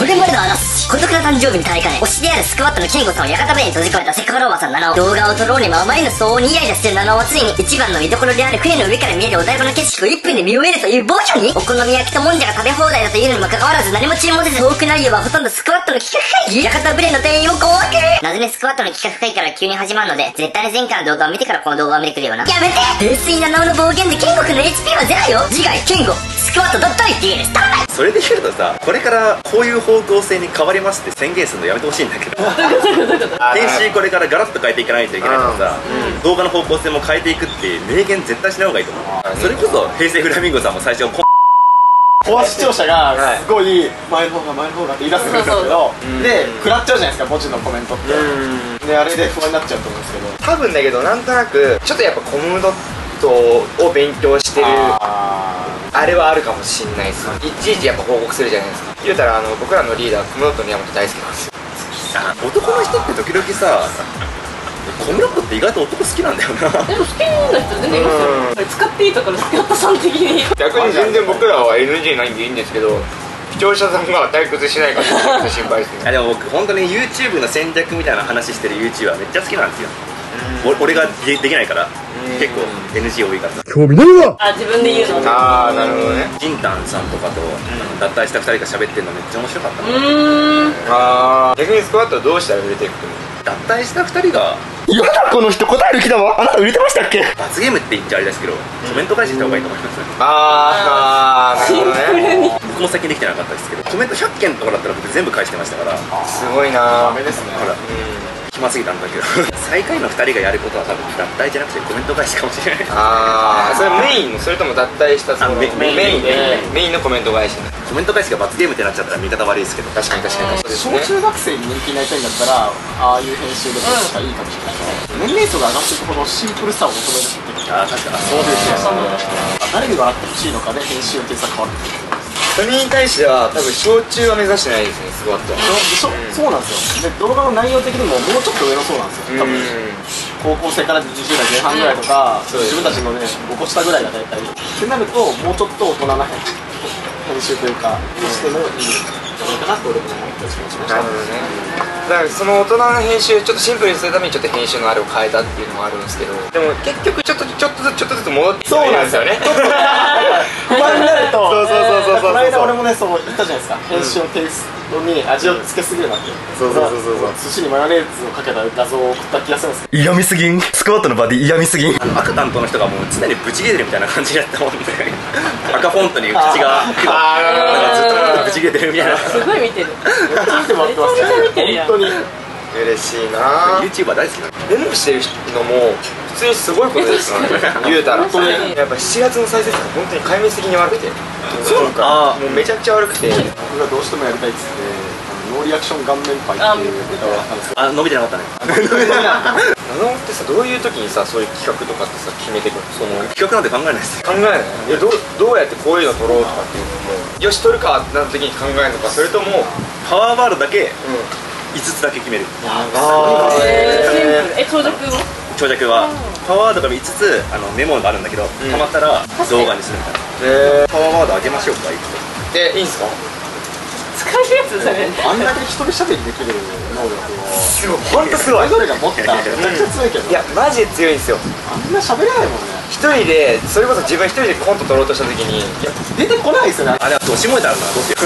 これまでの孤独な誕生日に耐えかね、推しであるスクワットのケンゴさんを屋形船に閉じ込めたセクハラおばさん7を、動画を撮ろうにもあまりの騒音にイライラしてる7をはついに一番の見どころである船の上から見えるお台場の景色を1分で見終えるという暴挙に、お好み焼きともんじゃが食べ放題だというのにもかかわらず何も注文せず、トーク内容はほとんどスクワットの企画会議、屋形船の店員を困惑。なぜねスクワットの企画会議から急に始まるので、絶対に前回の動画を見てからこの動画を見てくれよな。やめて。冷水七尾の暴言でケンゴくんの HP はゼロよ。次回ケンゴスクワット.1スタンバイ。 それで言うとさ、これからこういう方向性に変わりますって宣言するのやめてほしいんだけど編集これからガラッと変えていかないといけないからさ、動画の方向性も変えていくって明言絶対しない方がいいと思う。それこそ平成フラミンゴさんも最初コア視聴者がすごい前の方がって言い出すんですけど、で食らっちゃうじゃないですか文字のコメントって。であれで不安になっちゃうと思うんですけど、 多分だけどなんとなくちょっとやっぱコムドットを勉強してるあれはあるかもしんないです。いちいちやっぱ報告するじゃないですか。言うたら僕らのリーダーコムドット宮本大輔なんですよ。 男の人って時々さ、コムドットって意外と男好きなんだよな。 でも好きな人全然いますよ。使っていいとかのスクワットさん的に。 逆に全然僕らは NG ないんでいいんですけど、視聴者さんが退屈しないからちょっと心配ですね。 でも僕本当に YouTube の戦略みたいな話してる YouTuber めっちゃ好きなんですよ。俺ができないから結構 NG 多いからさ。 興味ないわ。 自分で言うの。 ああなるほどね。 ジンタンさんとかと脱退した2人が喋ってるのめっちゃ面白かったな。 ああ逆にスクワットはどうしたら売れていくと思う？ 脱退した2人がやだこの人答える気だわ。あなた売れてましたっけ？ 罰ゲームって言っちゃあれですけど、コメント返しした方がいいと思います。 ああなるほどね。 僕も最近できてなかったですけど、コメント100件とかだったら僕全部返してましたから。 すごいな。 ダメですね。 ほら暇すぎたんだけど最下位の2人がやることは多分脱退じゃなくてコメント返しかもしれない。 ああそれメインのそれとも脱退したそのメインのコメント返し。 コメント返しが罰ゲームってなっちゃったら見方悪いですけど。 確かに小中学生に人気になりたいんだったらああいう編集でも確かいいかもしれない。年齢層が上がっていくほどシンプルさを求めるっていうか。 確かにそうですよね。 誰に笑ってほしいのかで編集の点差変わってくる。 それに対しては多分小中は目指してないですねスクワットは。 そうなんですよ。で動画の内容的にももうちょっと上のそうなんですよ多分。高校生から20代前半ぐらいとか、自分たちのね5個下ぐらいが大体ってなるともうちょっと大人な編集というかにしてもいいんじゃないかなって俺も思ったりしました。 なるほどね。だからその大人の編集ちょっとシンプルにするためにちょっと編集のあれを変えたっていうのもあるんですけど、でも結局ちょっとずつ戻ってきてるんですよね。 不安になるとそうこの間俺もねそう言ったじゃないですか、編集のテイストに味をつけすぎるなって。 そう寿司にマヨネーズをかけた画像を送った気がするんですけど、 嫌味すぎん。スクワットのバディ嫌味すぎん。赤担当の人がもう常にブチ切れてるみたいな感じだったもんで赤フォントに口がなんかずっとブチ切れてるみたいな。 すごい見てる。 見てもらってますね本当に。 嬉しいな。 YouTuber 大好きなの。 デモしてるのも普通にすごいことですよね言うたら。やっぱ7月の再生数が本当に壊滅的に悪くて、そうかもうめちゃくちゃ悪くて、 僕がどうしてもやりたいっつってノーリアクション顔面パイっていうネタをやったんですけど、 伸びてなかったね。 七尾ってさどういう時にさそういう企画とかってさ決めてくる？その企画なんて考えないですよ。 考えない。どうやってこういうの撮ろうとかっていうのもよし撮るかってなった時に考えるのか、それともパワーワードだけ5つだけ決める。 長尺も長尺はパワーワードが5つメモがあるんだけど、たまったら動画にするみたいな。パワーワードあげましょうか。 いいんすか？ 使えるやつそれ。 あんだけ一人喋りできる能力をすごい本当すごい。 それぞれが持ったらめちゃくちゃ強いけど、 いやマジで強いんですよ。 あんな喋れないもんね。 一人でそれこそ自分一人でコント撮ろうとした時に出てこないですよね。 あれはどしもえたらな。どうしよう。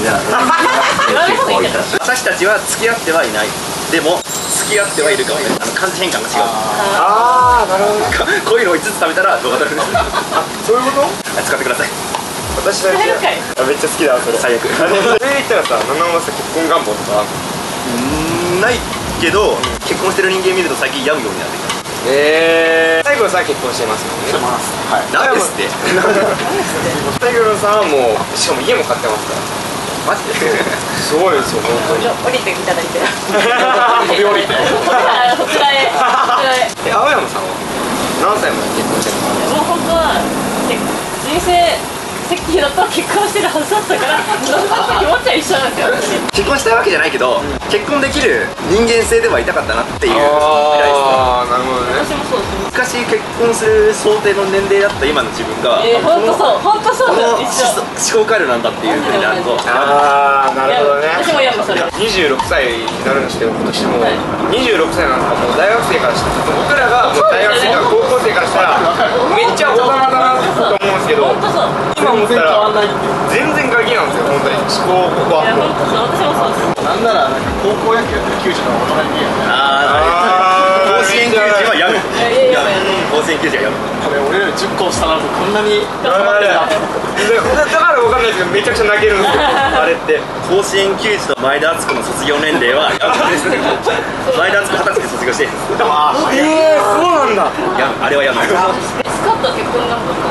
私たちは付き合ってはいない。でも付き合ってはいるかもね。漢字変換が違う。 ああなるほど。 こういうのを5つ食べたら動画撮る。 そういうこと？ 使ってください。 私だけめっちゃ好きだそれ。最悪。それで言ったらさ、七尾はさ結婚願望とかないけど、結婚してる人間見ると最近病むようになってきた。 最後さん結婚してますもんね。 してます。はい。 なんですって。 最後さんはもうしかも家も買ってますから。 マジですごいですよ本当に。 降りていただいて。 飛び降りて。 こちらへ。 青山さんは何歳まで結婚してるの？ もう本当は人生設計だと結婚してるはずだったから気持ちは一緒なんですよ。 結婚したいわけじゃないけど、結婚できる人間性ではいたかったなっていうぐらいです。 ああなるほどね。 私もそうです。 昔結婚する想定の年齢だった今の自分が本当そうこの一緒。 思考回路なんだっていうふうになると、 ああなるほどね。 私やもうそれ 26歳になるんですけど、今年も26歳なんかもう大学生からしたら、僕らがもう大学生から高校生からしたらめっちゃ大人だなと思うんですけど、 本当そう。 今思った変わんらないっていう。 全然ガキなんですよ、本当に思考いやは。 本当そう。私もそうです。 なんならなんか高校野球やってる球児の大人に見えるね。 甲子園球児はやる。 いやいやいや甲子園球児はやる。 これ俺らより10個下なのにこんなに頑張ってるなって。 だから分かんないですけど、めちゃくちゃ泣けるんですよあれって。 甲子園球児と前田敦子の卒業年齢はやるです。前田敦子20歳で卒業してるんです。 そうなんだ。 あれはやる。 スカッと結婚なんか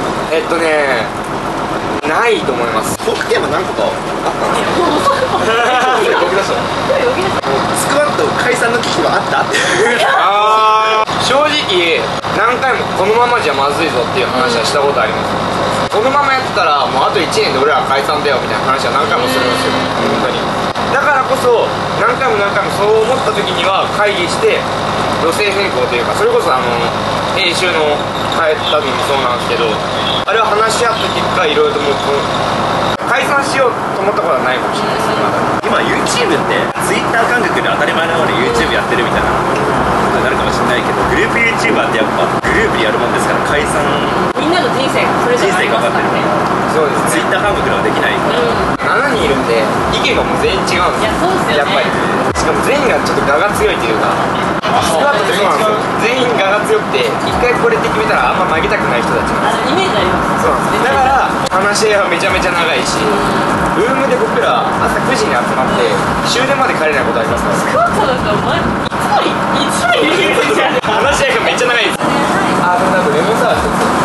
ないと思います。 トークテーマ何個かあったんですよ。 僕だしスクワット解散の危機はあったって正直何回もこのままじゃまずいぞっていう話はしたことあります。このままやったらもうあと1年で俺ら解散だよみたいな話は何回もするんですよ、本当に。だからこそ何回もそう思った時には会議して路線変更というか、それこそ編集の変えた時もそうなんですけど、あれは話し合った結果いろいろともう解散しようと思ったことはないかもしれないですね。 今 YouTube って Twitter 感覚で当たり前のように YouTube やってるみたいなことになるかもしれないけど、グループ YouTuber ってやっぱグループでやるもんですから解散みんなの人生がそれじゃありますからね。 そうですね。 Twitter 感覚ではできないから 7人いるんで意見がもう全員違うんですよ。 いやそうですよね。 やっぱりしかも全員がちょっと我が強いというか、スクワットってそうなんですよ。全員我が強くて一回これって決めたらあんま曲げたくない人たちなんです。 イメージあります。 そうなんです。だから話し合いはめちゃめちゃ長いし、ルームで僕ら朝9時に集まって終電まで帰れないことありますから。 スクワットなんかお前いつもいるじゃん。 話し合いがめっちゃ長いです。あ、でもなんかレモンサワーちょっと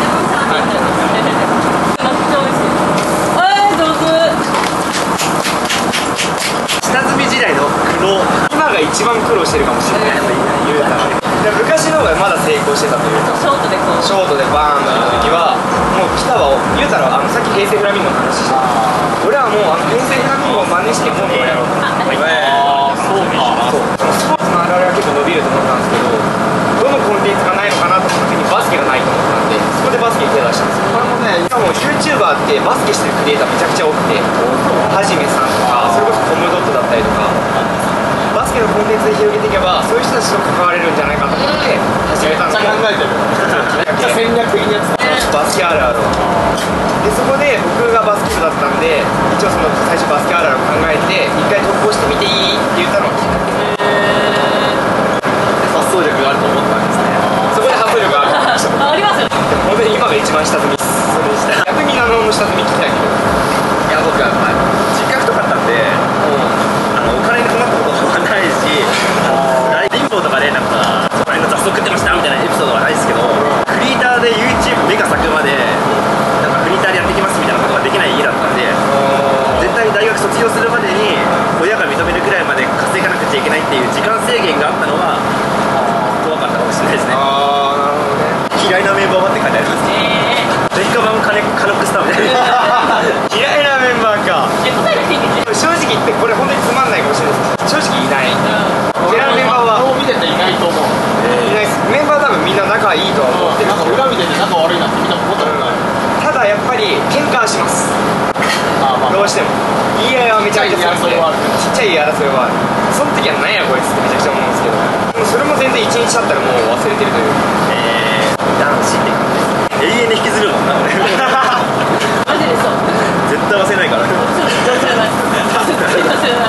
下積み時代の苦労。 今が一番苦労してるかもしれない。言うたら昔の方がまだ成功してたというか、 ショートでこう。 ショートでバーンの時はもう北は言うたらさっき平成フラミンゴの話してた。俺はもう平成フラミンゴを真似してコントをやろうと。 そうか。 スポーツのあるあれは結構伸びると思ったんですけど、どのコンテンツがないのかなと思った時にバスケがないと思ったんで、そこでバスケに手を出したんですよ。 これもね、 しかも YouTuber ってバスケしてるクリエイターめちゃくちゃ多くて、はじめさんとかそれこそコムドットだったりとか、バスケのコンテンツで広げていけばそういう人たちと関われるんじゃないかと思って始めたんめっちゃ考えてる。めっちゃ戦略的なやつだ。 バスケあるあるで、そこで僕がバスケ部だったんで、一応その最初バスケあるあるを考えて一回投稿してみていいって言ったのがきっかけで、 発想力があると思ったんですね。 そこで発想力があるありますよね。 でも本当に今が一番下積みっす。逆に下積み聞きたいけど。 いや僕は実家太かったんで、お金に困ったことはないし、貧乏とかでなんかそこら辺の雑草食ってましたみたいなエピソードはないですけど、フリーターで YouTube 目が咲くまでなんかフリーターでやってきますみたいなことができない家だったんで、絶対に大学卒業するまでに親が認めるくらいまで稼がなくちゃいけないっていう時間制限があったのは怖かったかもしれないですね。 ああ、なるほどね。 嫌いなメンバーはって書いてあります。劣化版カノクスタみたいな。 嫌いなメンバーか。 答えなくていいんですよ。 正直言ってこれ本当につまんないかもしれないです。正直いない。嫌いなメンバーは顔見てていないと思う。 いないです。メンバー多分みんな仲いいとは思ってるなんか裏見てて仲悪いなって見たことない。 ただやっぱり喧嘩はします。どうしても言い合いはめちゃめちゃするんで、ちっちゃい争いはある。その時は何やこいつってめちゃくちゃ思うんですけど、でもそれも全然1日経ったらもう忘れてるというか、 男子って永遠に引きずるもんな俺。 マジでそう。 絶対忘れないから。 忘れない。忘れない。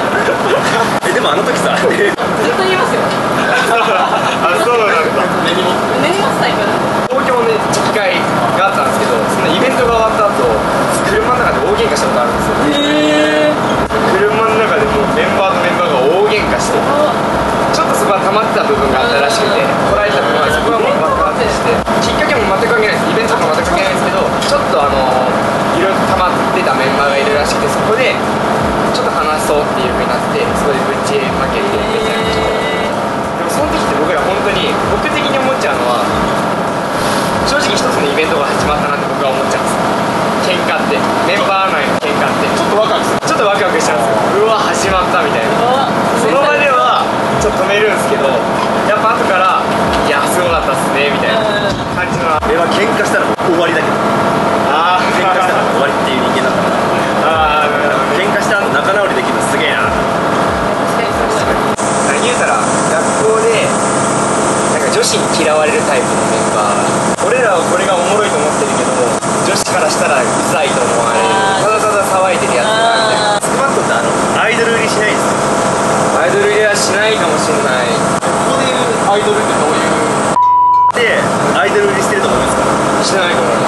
でもあの時さ、 ずっと言いますよ。 あ、そうなんだ。 根に持つタイプなんで。 東京で機会があったんですけど、そのイベントが終わった後車の中で大喧嘩したことあるんですよ。車の中でもうメンバーとメンバーが大喧嘩して、ちょっとそこは溜まってた部分があったらしくて、こらえた部分はそこはもう爆発して、きっかけも全く関係ないです。イベントとか全く関係ないんですけど、ちょっといろいろ溜まってたメンバーがいるらしくて、そこでちょっと話そうっていう風になって、そこでぶちまけてめちゃくちゃ。でもその時って僕ら本当に僕的に思っちゃうのは、正直一つのイベントが始まったなって僕は思っちゃうんです。喧嘩ってメンバー内の喧嘩ってちょっとワクワクする。 ちょっとワクワクしちゃうんですよ。うわ始まったみたいな。その場ではちょっと止めるんですけど、やっぱ後からいやすごかったっすねみたいな感じの。 俺は喧嘩したら終わりだけど、 あ喧嘩したら終わりっていう人間だったから、 あー、 喧嘩した後仲直りできるのすげえな。 子に嫌われるタイプのメンバー、俺らはこれがおもろいと思ってるけども女子からしたらうざいと思われる、ただただ騒いでるやつがみたいな。 スクワットってアイドル売りしないんですか？ アイドル入れはしないかもしれない。 ここでいうアイドルってどういうでアイドル売りしてると思いますか？ してないと思います。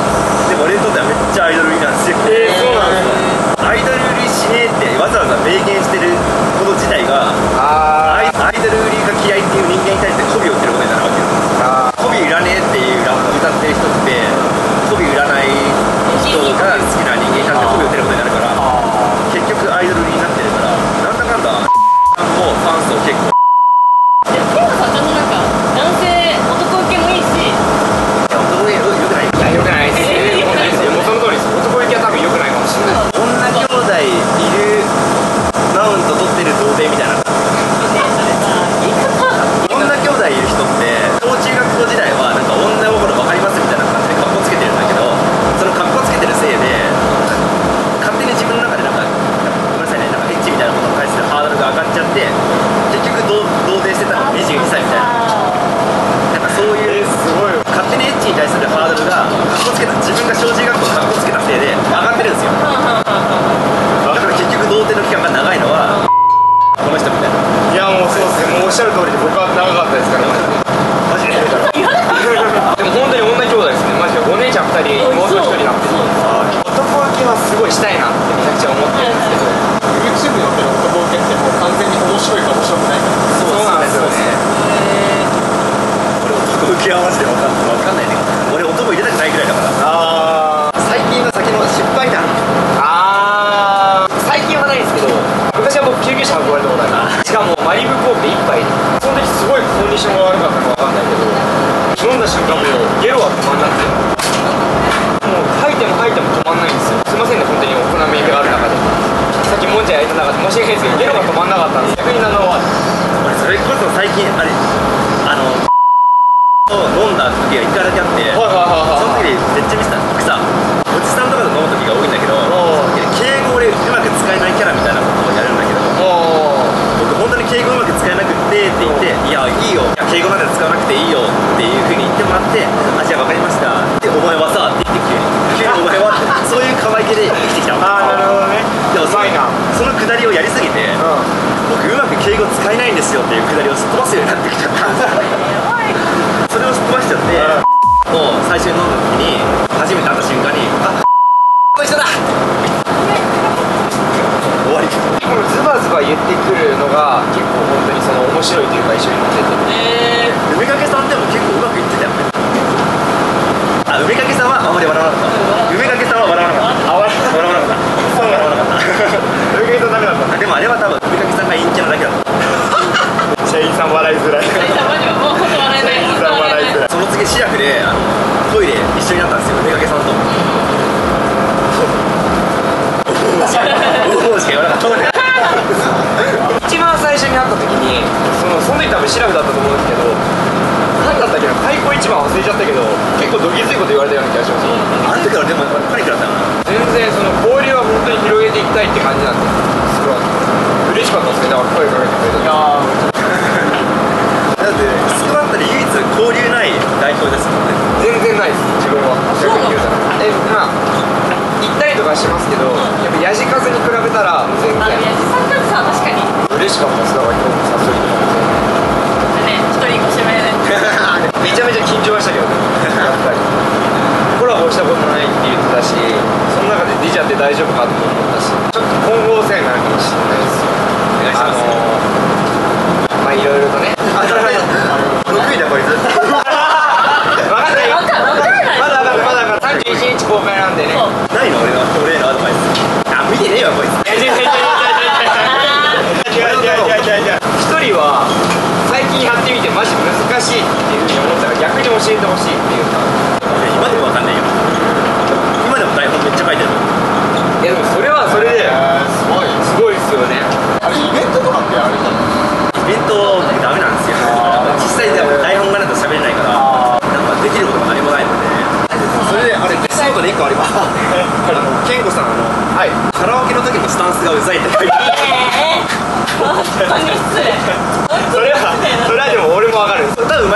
でも俺にとってはめっちゃアイドル売りなんですよ。 そうなんですか。 アイドル売りしねえってわざわざ明言してること自体がアイドル売りが嫌いっていう人間に対して媚びを売ってることになるわけよ。媚び売らねえっていうラップ歌ってる人って媚び売らない人が好きな人間に対して媚びを売ってることになるから、結局アイドル売りになってるから、なんだかんだもうファン層結構でもケンゴさんちゃんとなんか男性男受けもいいし、 男でよくない。 いや、よくないですね。よくないですよ。もうその通りです。男行きは多分よくないかもしれない。 女兄弟いるマウント取ってる童貞みたいな。女兄弟いる人って小中学校時代はなんか女心分かりますみたいな感じでカッコつけてるんだけど、そのカッコつけてるせいで勝手に自分の中でなんかごめんなさいね、なんかエッチみたいなことに対するハードルが上がっちゃって、結局童貞してたのが22歳みたいな。なんかそういうすごい。 勝手にエッチに対するハードルがカッコつけた、自分が小中学校カッコつけたせいで上がってるんですよ。だから結局童貞の期間が長いのはこの人みたいな。 いや、もうそうですね。もうおっしゃる通りで僕は長かったですから、マジで。でも本当に女兄弟ですね。マジでお姉ちゃん2人、妹1人になってる。男受けはすごいしたいなってめちゃくちゃ思ってるんですけど、 YouTube に載ってる男受けってもう完全に面白いか面白くないか。 そうなんですよね。 俺男受けはマジで分かんないね。俺男入れたくないぐらいだから。最近の先の失敗談。 最近はないんですけど、昔は僕救急車運ばれたことある。しかもマリブコーク1杯、その時すごいコンディションが悪かったのか分かんないけど、飲んだ瞬間もうゲロは止まんなくて、もう吐いても吐いても止まんないんですよ。すいませんね、本当に大人免疫がある中で。さっきもんじゃ焼いた中で申し訳ないですけど、ゲロが止まんなかったんです。逆に俺それこそ最近あれ飲んだ時が1回だけあって、その時にめっちゃ見せた。僕さ、おじさんとかで飲む時が多いんだけど、敬語俺うまく使えないキャラみたいなことをやるんだけど、僕本当に敬語うまく使えなくってって言って、いやいいよ、いや敬語なんて使わなくていいよっていう風に言ってもらって、あ、じゃあ分かりましたで、お前はさって言って急にお前はってそういう可愛げで生きてきたの。 なるほどね。 でもそのくだりをやりすぎて、僕うまく敬語使えないんですよっていうくだりをすっ飛ばすようになってきちゃったんですよ。それをすっ飛ばしちゃって、もう最初に飲んだ時に初めて会った瞬間に、あ、こいつだ終わり。 このズバズバ言ってくるのが結構本当にその面白いというか、一緒に飲んでて、 梅かけさんでも結構うまくいってたよね。あ、梅かけさんはあまり笑わなかった。梅かけさんは笑わなかった。笑わなかった。そう笑わなかった。 梅かけさんダメだった。 でもあれは多分梅かけさんが陰キャなだけだった。 社員さん笑いづらい。 マジはもう本当笑えない。 社員さん笑いづらい。 その次シラフでトイレ一緒になったんですよ、梅かけさんと。おおしか言わなかった。 一番最初に会った時に、その時多分シラフだったと思うんですけど、何だったっけな、開口一番忘れちゃったけど、結構どぎついこと言われたような気がします。 あの時からでもパニックだったよな。 全然その交流は本当に広げていきたいって感じなんで、すごい嬉しかったですね。だから声かけてくれた。 だってスクワットで唯一交流ない代表ですもんね。 全然ないです、自分は。逆に言うたら行ったりとかしますけど、やっぱヤジカズに比べたら全然ヤジさんだってさ、確かに嬉しかったです。だから今日も誘いとかもね、一人越し目でめちゃめちゃ緊張したけどね、やっぱりコラボしたことないって言ってたし、その中でディジャって大丈夫かと思ったし、ちょっと今後お世話になるかもしれないですよ。 お願いします。 まあいろいろとね、 6位だこいつ。 分かんないよ。まだ31日公開なんでね。 ないの俺のアドバイス。あ、見てねえわこいつ。 違う。一人は最近やってみてマジ難しいっていう風に思ったら逆に教えてほしいっていうか。 今でもわかんないよ。今でも台本めっちゃ書いてる。 いやでもそれはそれですごいですよね。 あれイベントとかってあれじゃん。 イベント僕ダメなんですよ。実際でも台本がないと喋れないから、なんかできることが何もないので。それであれデスノートで1個あります。健吾さんはい。 カラオケの時のスタンスがうざいって書いてある。 本当に失礼。 それはでも俺もわかる。 歌うまい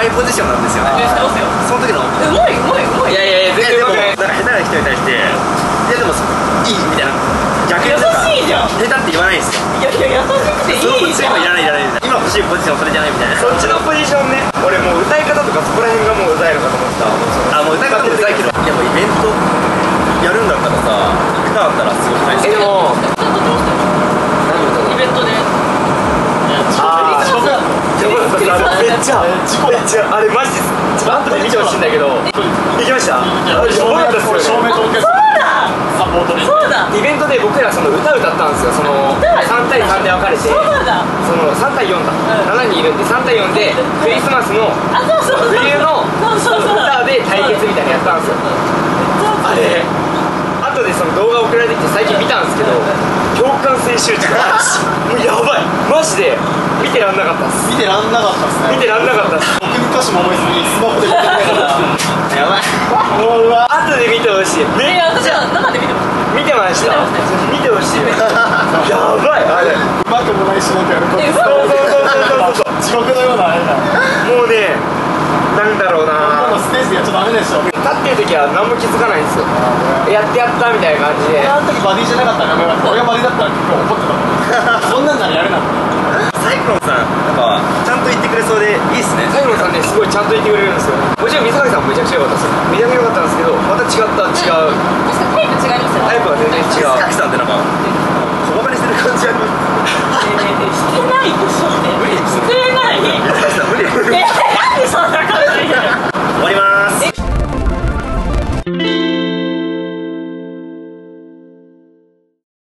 ポジションなんですよね。 してますよ。 その時のうまいうまいうまい。 いやいや全でも然なんか下手な人に対して「いやでもいい」みたいな逆に優しいじゃん。 下手って言わないんですよ。 いやいや優しくていそのポいじゃん。 ジションいらないいらないみたいな、今欲しいポジションそれじゃないみたいな。 そっちのポジションね。俺もう歌い方とかそこら辺がもううざいのかと思ってた。 あ、もう歌い方もうざいけど、いやもうイベントやるんだったらさ、歌だったらすごくないですか。 でも歌ってましたよ。イベントで。 あーめっちゃあれマジで後で見てほしいんだけど、行きました。あれやばかったっすよね。 そうだ。サポートで。そうだ。 イベントで僕らその歌歌ったんですよ。その3対3で分かれて、 そうだ。 その3対4だ、7人いるんで3対4でクリスマスのあ、そうそうそう。 冬のそうそうそう。 歌で対決みたいなのやったんですよ。あれ後でその動画送られてきて最近見たんですけど、共感性周知がもうやばい、マジで見てらんなかったっす。 見てらんなかったですね。 見てらんなかったっす。 僕に歌詞も思いつきスマホで見てたからやばい。 もううわ後で見てほしい。めっ私ちゃは生で見てま見てました見てほしい。やばいあれ。 うまくもないしなんかやることそう地獄のようなあれだ。 もうね、なんだろう今な、 のステージでやっちゃダメでしょ。 立ってる時は何も気づかないんですよ。やってやったみたいな感じで。 あの時バディじゃなかったらやめよう。俺がバディだったら結構怒ってたもん。そんなんならやるな。 サイクロンさんなんかちゃんと言ってくれそうでいいっすね。 最後さんね、すごいちゃんと言ってくれる